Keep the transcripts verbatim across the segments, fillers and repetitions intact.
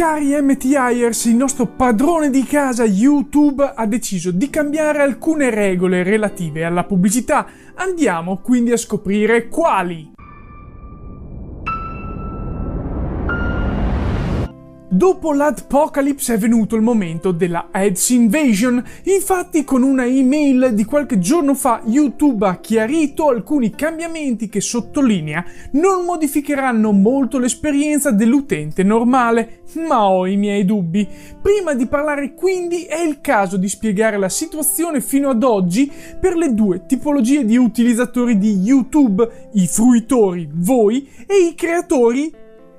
Cari M T Iers, il nostro padrone di casa YouTube ha deciso di cambiare alcune regole relative alla pubblicità. Andiamo quindi a scoprire quali. Dopo l'Adpocalypse è venuto il momento della Ads Invasion. Infatti, con una email di qualche giorno fa, YouTube ha chiarito alcuni cambiamenti che, sottolinea, non modificheranno molto l'esperienza dell'utente normale, ma ho i miei dubbi. Prima di parlare quindi è il caso di spiegare la situazione fino ad oggi per le due tipologie di utilizzatori di YouTube: i fruitori, voi, e i creatori,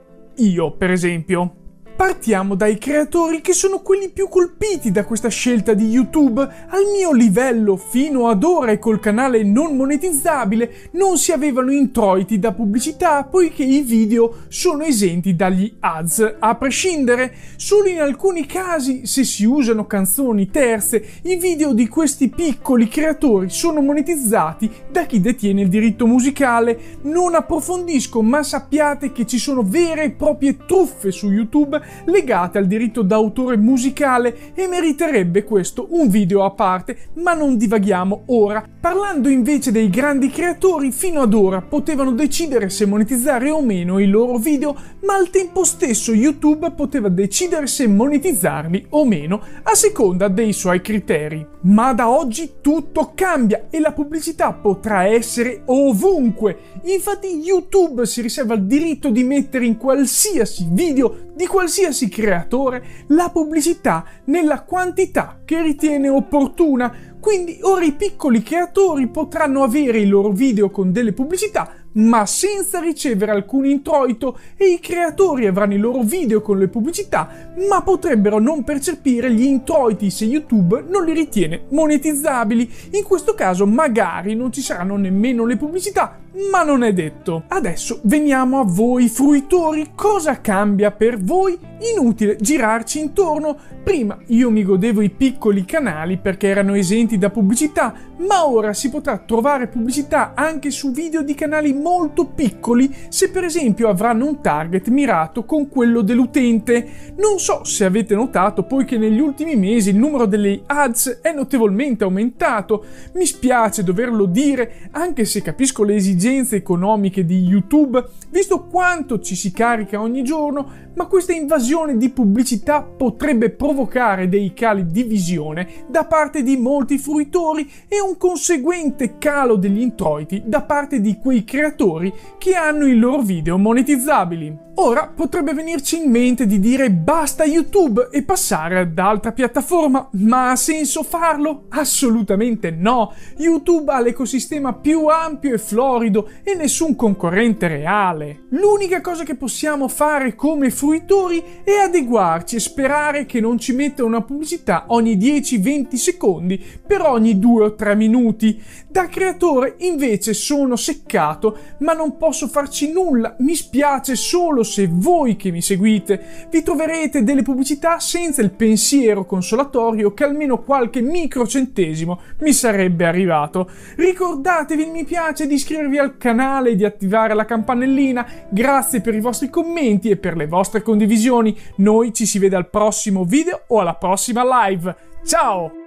io per esempio. Partiamo dai creatori, che sono quelli più colpiti da questa scelta di YouTube. Al mio livello, fino ad ora e col canale non monetizzabile, non si avevano introiti da pubblicità, poiché i video sono esenti dagli ads a prescindere. Solo in alcuni casi, se si usano canzoni terze, i video di questi piccoli creatori sono monetizzati da chi detiene il diritto musicale. Non approfondisco, ma sappiate che ci sono vere e proprie truffe su YouTube legate al diritto d'autore musicale e meriterebbe questo un video a parte, ma non divaghiamo ora. Parlando invece dei grandi creatori, fino ad ora potevano decidere se monetizzare o meno i loro video, ma al tempo stesso YouTube poteva decidere se monetizzarli o meno a seconda dei suoi criteri. Ma da oggi tutto cambia e la pubblicità potrà essere ovunque. Infatti YouTube si riserva il diritto di mettere in qualsiasi video di qualsiasi creatore la pubblicità nella quantità che ritiene opportuna. Quindi ora i piccoli creatori potranno avere i loro video con delle pubblicità, ma senza ricevere alcun introito, e i creatori avranno i loro video con le pubblicità, ma potrebbero non percepire gli introiti se YouTube non li ritiene monetizzabili. In questo caso magari non ci saranno nemmeno le pubblicità, ma non è detto. Adesso veniamo a voi fruitori. Cosa cambia per voi? Inutile girarci intorno. Prima io mi godevo i piccoli canali perché erano esenti da pubblicità, ma ora si potrà trovare pubblicità anche su video di canali molto piccoli, se per esempio avranno un target mirato con quello dell'utente. Non so se avete notato, poiché negli ultimi mesi il numero delle ads è notevolmente aumentato. Mi spiace doverlo dire, anche se capisco le esigenze economiche di YouTube, visto quanto ci si carica ogni giorno, ma questa invasione di pubblicità potrebbe provocare dei cali di visione da parte di molti fruitori e un conseguente calo degli introiti da parte di quei creatori che hanno i loro video monetizzabili. Ora potrebbe venirci in mente di dire basta YouTube e passare ad altra piattaforma, ma ha senso farlo? Assolutamente no! YouTube ha l'ecosistema più ampio e florido e nessun concorrente reale. L'unica cosa che possiamo fare come fruitori è adeguarci e sperare che non ci metta una pubblicità ogni dieci venti secondi per ogni due o tre minuti. Da creatore invece sono seccato, ma non posso farci nulla. Mi spiace solo se voi che mi seguite vi troverete delle pubblicità senza il pensiero consolatorio che almeno qualche microcentesimo mi sarebbe arrivato. Ricordatevi il mi piace, di iscrivervi al canale e di attivare la campanellina. Grazie per i vostri commenti e per le vostre condivisioni. Noi ci si vede al prossimo video o alla prossima live. Ciao!